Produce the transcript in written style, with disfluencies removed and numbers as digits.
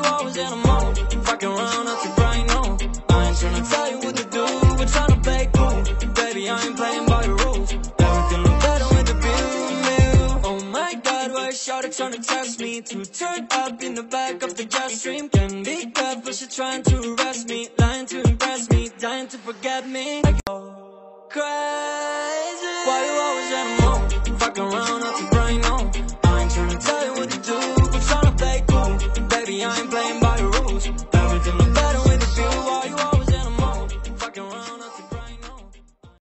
always in a mode. Fucking around up to Brian, no. I ain't tryna tell you what to do, but tryna play cool. Baby, I ain't playing by the rules. Everything look better with the view. Oh my God, why is Shawty tryna test me? To turn up in the back of the jet stream. Can be good, but she's trying to